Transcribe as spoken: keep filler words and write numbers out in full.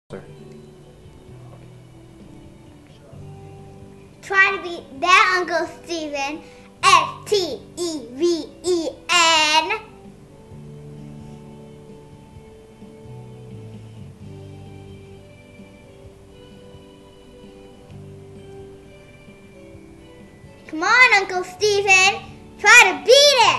Sir. Try to beat that Uncle Steven. S T E V E N. Come on, Uncle Steven. Try to beat it.